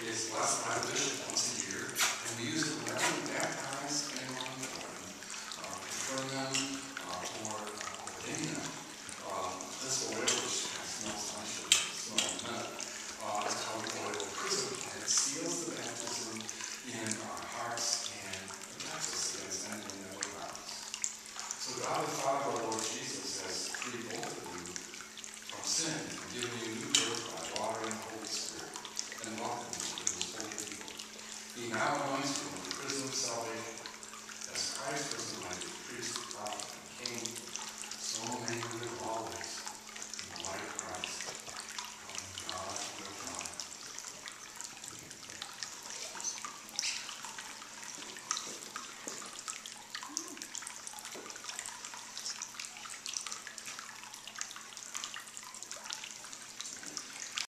is blessed by the bishop once a year, and we use it whenever we baptize anyone in the garden, confirm them, or ordain them. This oil, which smells nice, smells mint, is how we oil prism, and it seals the baptism in our hearts and protects us against anything that would harm us. So God the Father, our Lord Jesus, has freed both of you from sin and given you new birth by water and the Holy Spirit, and welcomed you to his holy people. He now